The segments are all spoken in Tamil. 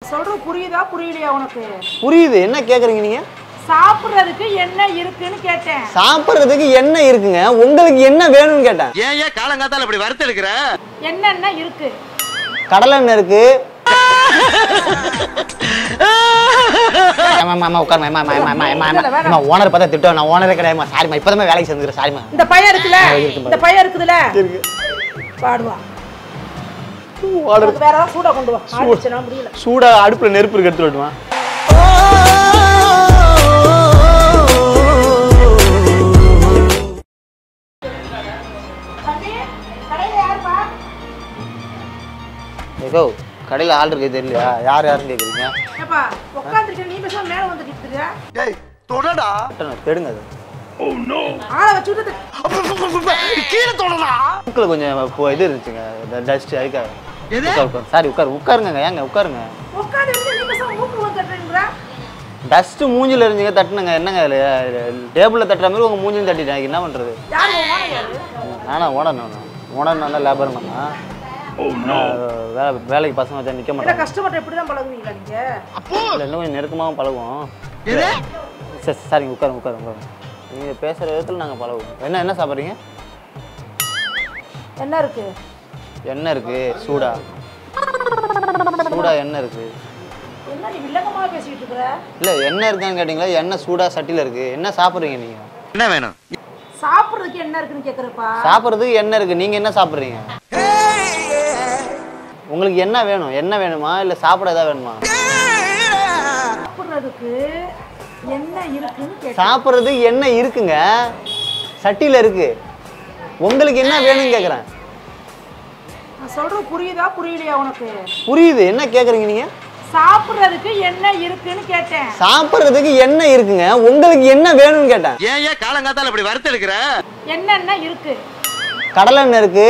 சொல்றது புரியுதா புரியலையா உனக்கு? புரியுது. என்ன கேக்குறீங்க நீங்க? சாப்பிடுறதுக்கு என்ன இருக்குன்னு கேட்டேன். சாப்பிடுறதுக்கு என்ன இருக்குங்க? உங்களுக்கு என்ன வேணும்னு கேட்டேன். ஏன் காலங்காத்தால இப்படி வறுத்து எடுக்கிற? என்னென்ன இருக்கு? கடலை எண்ணெய் இருக்கு. ஓனர் பார்த்தா திட்டம். நான் ஓனரே கிடையாது. சாரிமா, இப்பதான் வேலைக்கு சேர்ந்துக்கிறேன். சாரிமா. இந்த பையன் இருக்குல்ல, இந்த பையன் இருக்குதுல, பாடுவா. வேற ஏதாவது சூடா கொண்டு வா. ஆடிச்சுனா முடியல. சூடா அடுப்புல நெருப்பு இருக்கு, எடுத்து வரட்டுமா? ஏகோ, கடையில ஆள் இருக்கே தெரியலையா? யாருன்னு கேக்குறீங்க? ஏப்பா உட்கார்ந்திருக்க, நீ பேசாம மேல வந்து நிக்குற. டேய் தொடடா. தெடுங்க அது. Oh no. ஆளை வச்சு விட்டு கீழ தொடடா. மூக்குல கொஞ்சம் இது இருந்துச்சுங்க. டஸ்ட் அதுக்கா. எது? சாரி, உட்காருங்க. ஏங்க உட்காருங்க. உட்கார்ந்து நீ பேசாம மூக்கு வந்து தட்டறீங்கற. டஸ்ட் மூஞ்சில இருந்துங்க, தட்டுனங்க. என்னங்க டேபிள்ல தட்டுற மாதிரி உங்க மூஞ்சில தட்டிட்டாங்க. என்ன பண்றது? யாரு ஓனர் யாரு? நானா ஓனர் நான் லேபர் பண்ணா. வேலைக்கு பசங்க வச்சா நிக்க மாட்டாங்க. கஸ்டமர் எப்படி தான் பழகுவீங்களா நீங்க? இல்ல இன்னும் கொஞ்சம் நெருக்கமாவும் பழகுவோம். சரிங்க, உட்காருங்க. நீங்க பேசுற விதத்துல நாங்க பழகுவோம். என்ன சாப்பிடுறீங்க? என்ன இருக்கு? என்ன இருக்கு? சூடா என்ன இருக்கு? என்ன நீ வில்லங்கமா பேசிட்டு இருக்கற? இல்ல என்ன இருக்கான்னு கேட்டீங்களா? என்ன சூடா சட்டில இருக்கு? என்ன சாப்பிடுறீங்க நீங்க? என்ன வேணும்? சாப்பிடுறதுக்கு என்ன இருக்குன்னு கேக்குறப்பா. சாப்பிடுறதுக்கு என்ன இருக்கு? நீங்க என்ன சாப்பிடுறீங்க? உங்களுக்கு என்ன வேணும்? என்ன வேணுமா இல்ல சாப்பிட ஏதாவது வேணுமா? சாப்பிடுறதுக்கு என்ன இருக்குன்னு கேட்டேன். சாப்பிடுறதுக்கு என்ன இருக்குங்க? சட்டில இருக்கு. உங்களுக்கு என்ன வேணும்னு கேக்குறேன். நான் சொல்றது புரியுதா புரியலையா உனக்கு? புரியுது. என்ன கேக்குறீங்க நீங்க? சாப்பிடுறதுக்கு என்ன இருக்குன்னு கேட்டேன். சாப்பிடுறதுக்கு என்ன இருக்குங்க? உங்களுக்கு என்ன வேணும்னு கேட்டேன். ஏன் காலங்காத்தால இப்படி வறுத்து எடுக்கிற? என்னென்ன இருக்கு? கடலை எண்ணெய் இருக்கு.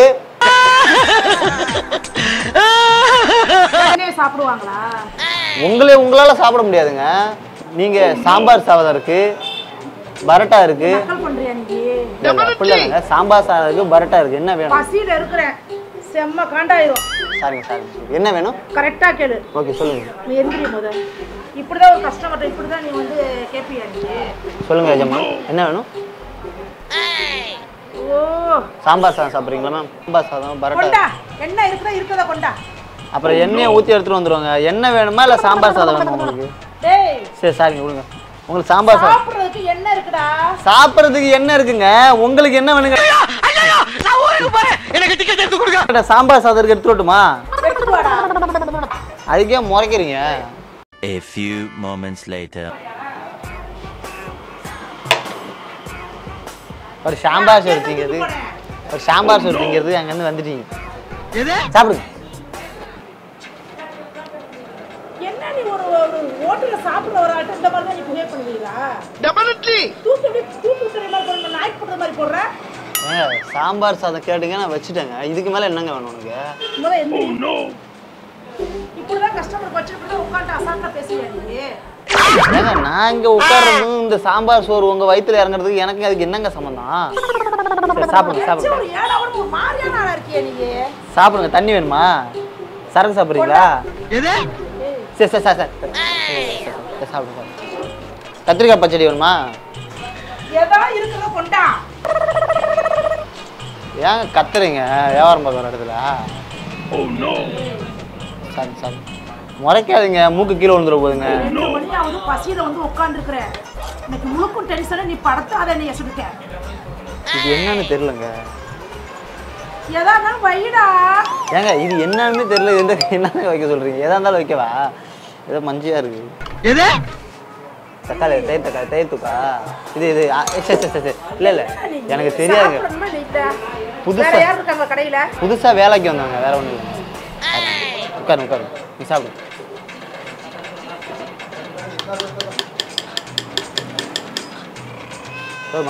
சாப்பிடுவாங்களா? உங்களால சாப்பிட முடியாதுங்க. நீங்க சாம்பார் சாதம் இருக்கு, பரோட்டா இருக்கு. சாம்பார் சாதம் இருக்கு, பரோட்டா இருக்கு. என்ன வேணும்? பசியில இருக்கிறேன். செம்ம காண்டாயிரும். சரிங்க. என்ன வேணும்? கரெக்டா கேளு. ஓகே சொல்லுங்க. நீ எந்திரி முத. இப்படிதான் ஒரு கஸ்டமர்ட்ட இப்படிதான் நீ வந்து கேப்பியா நீ? சொல்லுங்க எஜமா, என்ன வேணும்? ஓ சாம்பார் சாதம் சாப்பிடுறீங்களா மேம்? சாம்பார் சாதம், பரோட்டா. கொண்டா. என்ன இருக்கதா கொண்டா. அப்புறம் எண்ணெயை ஊற்றி எடுத்துட்டு வந்துருவாங்க. என்ன வேணுமா இல்லை சாம்பார் சாதம் வேணுமா உங்களுக்கு? டேய் சரி சாரிங்க கொடுங்க. உங்களுக்கு சாம்பார் சாதம். சாப்பிடுறதுக்கு என்ன இருக்குடா? சாப்பிடுறதுக்கு என்ன இருக்குங்க? உங்களுக்கு என்ன வேணுங்க? நான் ஊருக்கு போறேன். எனக்கு டிக்கெட் எடுத்து கொடுங்க. சாம்பார் சாதம் இருக்கு, எடுத்து வரட்டுமா? எடுத்து வாடா. அதுக்கே முறைக்கிறீங்க. A few moments later. ஒரு சாம்பார் சோறு திங்கிறது, அங்கேருந்து வந்துட்டீங்க. சாப்பிடுங்க. என்ன நீ ஒரு ஹோட்டல்ல சாப்பிட வர ஆட்ட இந்த மாதிரி தான் நீ பிஹேவ் பண்ணுவீங்களா? டெஃபினெட்லி. தூக்கு மாதிரி போற நாய்க்கு போடுற மாதிரி போடுற. சாம்பார் சாதம் கேட்டுங்க, நான் வச்சுட்டேங்க. இதுக்கு மேல என்னங்க வேணும் உனக்கு? Oh no. இப்படிதான் கஸ்டமர் வச்சிட்டு உட்கார்ந்து அசால்ட்டா பேசுறியா நீ? ஏங்க நான் இங்க உட்கார்றதும் இந்த சாம்பார் சோறு உங்க வயித்துல இறங்குறதுக்கு எனக்கு அதுக்கு என்னங்க சம்பந்தம்? சாப்பிடுங்க. ஒரு ஏடாவன ஒரு மாதிரியான ஆளா இருக்கியே நீ. சாப்பிடுங்க. தண்ணி வேணுமா? சரக்கு சாப்பிடுறீங்களா? சரி சாப்பிடுங்க. கத்திரிக்காய் பச்சடி வேணுமா? ஏதா இருக்குதோ கொண்டா. ஏங்க கத்துறீங்க வியாபாரம் பார்க்குற இடத்துல? Oh no. சரி முறைக்காதீங்க, மூக்கு கீழே விழுந்துட போகுதுங்க. 2 மணியாவது பசியில வந்து உட்கார்ந்துருக்கிற. எனக்கு முழுக்கும் டென்ஷனா நீ படத்தாத நீ சொல்லிட்டேன். இது என்னன்னு தெரியலங்க. ஏதானா வைடா. ஏங்க இது என்னன்னு தெரியல. என்னங்க வைக்க சொல்றீங்க? எதா இருந்தாலும் வைக்கவா? ஏதோ மஞ்சியா இருக்கு. எது? தக்காளி, தயிர் தூக்கா. இது இல்ல எனக்கு தெரியாதுங்க. புதுசா வேலைக்கு வந்தாங்க, வேற ஒண்ணு இல்லை. உட்காரு நீ சாப்பிடு. போதுமா?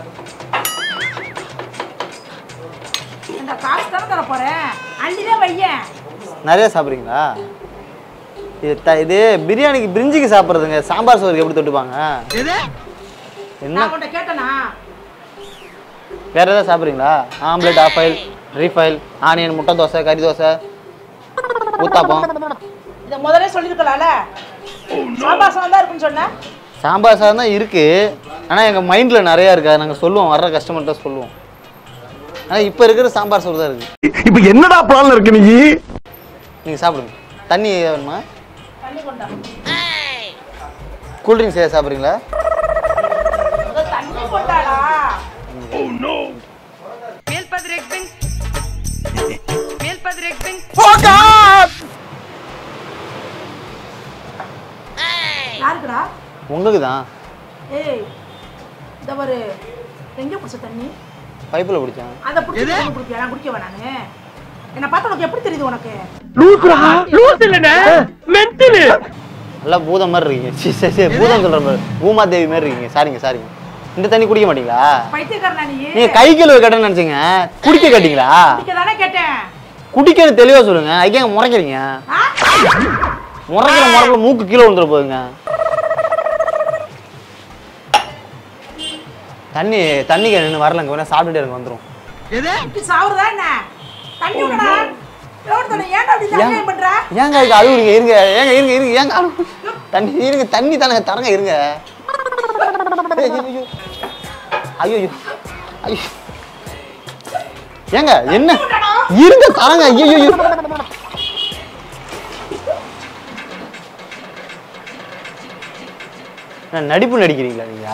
இந்த காசு தான தர போறேன். அள்ளிதான் வையேன். நிறைய சாப்பிடுறீங்களா? இது பிரியாணிக்கு பிரிஞ்சிக்கு சாப்பிடுறதுங்க. சாம்பார் சோறுக்கு எப்படி தொட்டுப்பாங்க? என்ன உன்கிட்ட கேட்டனா? வேற ஏதாவது சாப்பிடுறீங்களா? ஆம்லெட், ஆஃப் ஆயில், ரீஃபைல், ஆனியன், முட்டை தோசை, கறி தோசை, ஊத்தாப்பம். இத முதல்ல சொல்லிருக்கலாம்ல. சாம்பார் சாதம் தான் இருக்குன்னு சொன்ன. சாம்பார் சாதம் தான் இருக்கு. ஆனா எங்க மைண்ட்ல நிறைய இருக்கு. நாங்க சொல்லுவோம், வர்ற கஸ்டமர்கிட்ட சொல்லுவோம். ஆனா இப்ப இருக்கிற சாம்பார் சோறு தான் இருக்கு. இப்போ என்னடா பிளான்ல இருக்கு நீ? நீங்க சாப்பிடுங்க. தண்ணி வேணுமா? தண்ணி கொண்டா. கூல் ட்ரிங்க்ஸ் ஏதாவது சாப்பிடுறீங்களா? தண்ணி கொண்டாடா. Oh no. யாருக்குடா? உங்களுக்கு தான். ஏய் இந்த ஒரு எங்க குடிச்ச தண்ணி? பைப்பில் பிடிச்சேன். அந்த புடிச்சு குடிப்பியா? நான் குடிக்கவா நானு? என்ன பார்த்தா உனக்கு எப்படி தெரியுது உனக்கு? லூஸ் இல்லனே. மென்டல். நல்லா பூதம் மாதிரி இருக்கீங்க. சரி பூதம் சொல்ற மாதிரி. பூமாதேவி மாதிரி இருக்கீங்க. சாரிங்க. இந்த தண்ணி குடிக்க மாட்டீங்களா? பைத்தியக்காரனா நீ? நீங்க கை கழுவ கேட்டேன்னு நினைச்சீங்க. குடிக்க கேட்டீங்களா? குடிக்க தானே கேட்டேன். குடிக்கிறது தெளிவா சொல்லுங்க. ஐயா முறைக்கிறீங்க. முறைக்கிற மூக்கு கீழே விழுந்துற போகுதுங்க. தண்ணி நின்று வரலங்க. வேணா சாப்பிட்டுட்டு எனக்கு வந்துடும். இப்படி சாவுறதா என்ன? தண்ணி விடடா. எவ்வளவு தண்ணி? ஏன்டா அப்படி தண்ணி பண்ற? ஏங்க இதுக்கு அழுவுறீங்க? இருங்க. ஏங்க தண்ணி இருங்க. தண்ணி தானே தரங்க. இருங்க. ஐயோ ஏங்க என்ன? இருங்க தரங்க. ஐயோ நடிப்பு நடிக்கிறீங்களா நீங்க?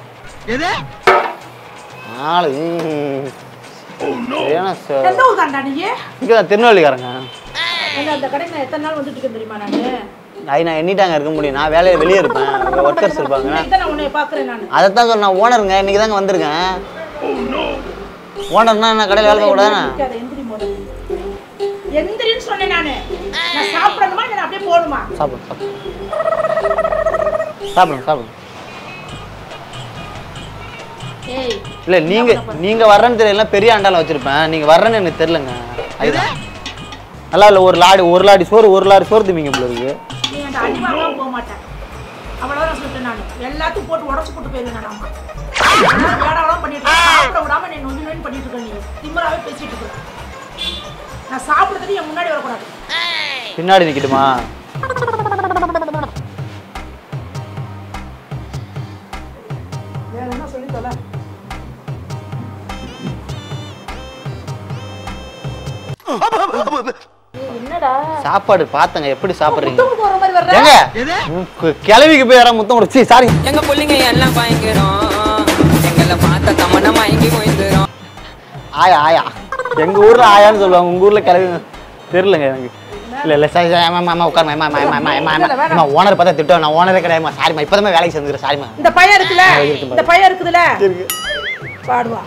திருநெல்வேலிக்காரங்க. அந்த கடைக்கு நான் எத்தனை நாள் வந்துட்டு இருக்கேன் தெரியுமா? நான் எண்ணிட்டாங்க இருக்க முடியும். நான் வேலையை வெளியே இருப்பேன். ஒர்க்கர்ஸ் இருப்பாங்க. அதைத்தான் சொன்னேன். ஓனருங்க இன்னைக்கு தாங்க வந்திருக்கேன். ஓனர்னா என்ன கடையில் வேலை கூடாதுண்ணா? எந்திரின்னு சொன்னேன் நானு. நான் சாப்பிடணுமா இல்ல அப்படியே போணுமா? சாப்பிடுங்க. ஏய் இல்ல நீங்க வர்றேன்னு தெரியல. பெரிய அண்டால வச்சிருப்பேன். நீங்க வர்றேன்னு எனக்கு தெரியலங்க. அதுதான் நல்லா இல்ல. ஒரு லாடி சோறு திமிங்க போல இருக்கு. நீ அந்த அடி வாங்காம போக மாட்டேன். அவ்வளவுதான் சொல்லிட்டேன் நான். எல்லாத்தையும் போட்டு உடைச்சு போட்டு போயிருவேன் நாம. வேடாவெல்லாம் பண்ணிட்டு சாப்பிட விடாம நீ நொஞ்சு பண்ணிட்டு இருக்க. நீ திமிராவே பேசிட்டு இருக்க. நான் சாப்பிடுறதுக்கு என் முன்னாடி வரக்கூடாது. பின்னாடி நிக்கட்டுமா? வேற என்ன சொல்லி தொலை. என்னடா சாப்பாடு பாத்தங்க எப்படி சாப்பிடுறீங்க? முத்தம் போற மாதிரி வர்ற. ஏங்க கிளவிக்கு போய் யாரா முத்தம் கொடுத்து சாரி. எங்க புள்ளிங்க எல்லாம் பயங்கரம். எங்கள பார்த்த தமன மயங்கி போயிடுறோம். ஆயா எங்க ஊர்ல ஆயான்னு சொல்லுவாங்க. உங்க ஊர்ல கிளவி தெரியலங்க எனக்கு. இல்ல சாரி மாமா உட்காருமா. ஓனர் பார்த்தா திட்டம். நான் ஓனரே கிடையாதுமா. சாரிமா இப்பதான் வேலைக்கு சேர்ந்துக்கிறேன். சாரிமா. இந்த பையன் இருக்குதுல பாடுவா.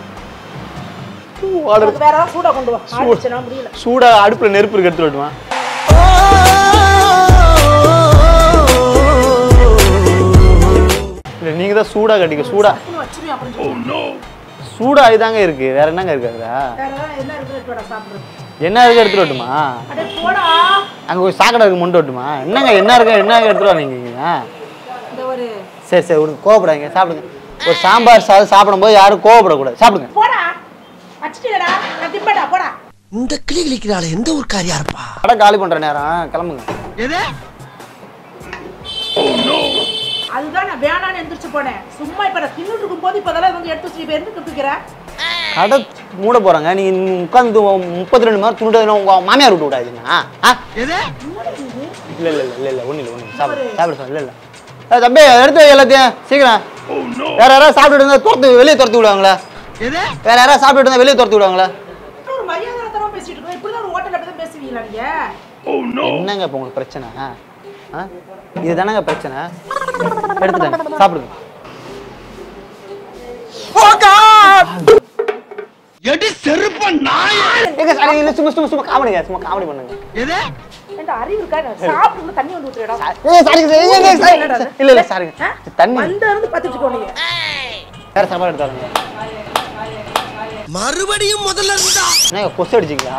வேற சூடா கொண்டு வா. ஆடிச்சனா முடியல. சூடா அடுப்புல நெருப்பு இருக்கு எடுத்து வரட்டுமா? இல்ல நீங்க தான் சூடா கட்டிக்க. சூடா இதாங்க இருக்கு. வேற என்னங்க இருக்கு? என்ன இருக்கு எடுத்துட்டு வரட்டுமா? அங்க ஒரு சாக்கடை இருக்கு. முண்டு வரட்டுமா? என்னங்க என்ன எடுத்துட்டு வரீங்க? சரி உனக்கு கோவப்படாதீங்க. சாப்பிடுங்க. ஒரு சாம்பார் சாதம் சாப்பிடும்போது யாரும் கோவப்படக்கூடாது. சாப்பிடுங்க. இந்த கிளி கிளிக்கிறாளே எந்த ஒரு காரியா இருப்பா? கடை காலி பண்ற நேரம் கிளம்புங்க. அதுதான் நான் வேணான்னு எந்திரிச்சு போனேன். சும்மா இப்ப நான் தின்னுட்டு இருக்கும்போது இப்பதெல்லாம் வந்து எடுத்து வச்சு பேருந்து கத்துக்கிறேன். கடை மூட போறாங்க. நீங்க உட்காந்து 32 மணி நேரம் துண்டுனா உங்க மாமியார் விட்டு விடாதீங்க. இல்ல ஒண்ணு சாப்பிடு. இல்ல தம்பி எடுத்து எல்லாத்தையும் சீக்கிரம். வேற யாராவது சாப்பிட்டு வெளியே துரத்தி விடுவாங்களா? வேற யாராவது சாப்பிட்டு வெளியே துரத்தி விடுவாங்களா? ஒரு மரியாதை தரமா பேசிட்டு இருக்கோம். இப்படிதான் ஒரு ஹோட்டல்ல அப்படி பேசுவீங்களா நீங்க? என்னங்க இப்ப உங்களுக்கு பிரச்சனை? இதுதானங்க பிரச்சனை. எடுத்துட்டாங்க. சாப்பிடுங்க. எடி செருப்ப நாய். ஏங்க சாரி இல்ல சும்மா காமெடி பண்ணுங்க. இந்த அறிவு இருக்கா? சாப்பிட்டு தண்ணி வந்து ஊத்துறடா. இல்ல சாரி. தண்ணி வந்து இருந்து பத்திட்டு போனீங்க. வேற சாப்பாடு எடுத்தாருங்க. மறுபடியும் முதல்ல இருந்தா என்னங்க கொசு அடிச்சீங்களா?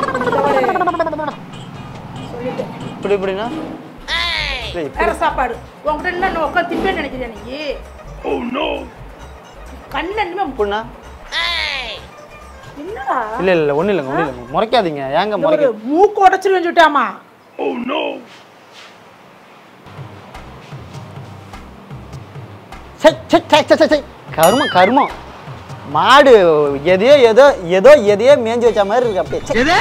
இப்படினா வேற சாப்பாடு. உங்ககிட்ட என்ன உட்காந்து திப்பேன்னு நினைக்கிறியா நீ? Oh no. கண்ணு என்னமே புண்ணா. என்னடா? இல்ல ஒண்ணு இல்லங்க. முறைக்காதீங்க. ஏங்க முறைக்க? மூக்கு உடைச்சிருவேன்னு சொல்லிட்டாமா. Oh no. கருமம் கருமம். மாடு எதையோ மேய்ஞ்சி வச்ச மாதிரி இருக்கு. அப்படியே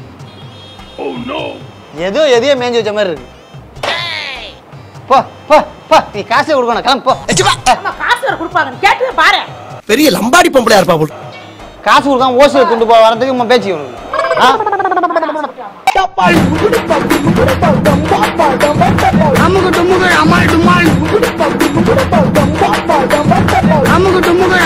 எதையோ மேய்ஞ்சி வச்ச மாதிரி இருக்கு. போ போ போ, நீ காசே கொடுக்கணும், கிளம்பு போ. காசு கொடுப்பாங்க கேட்டு பாரு. பெரிய லம்பாடி பொம்பளையா இருப்பா போல். காசு கொடுக்காம ஓசில கொண்டு போய் வரதுக்கு பேச்சு உனக்கு. அமுக்கு டுமுக்கு அம்மாள் டுமாள், அமுக்கு டுமுக்கு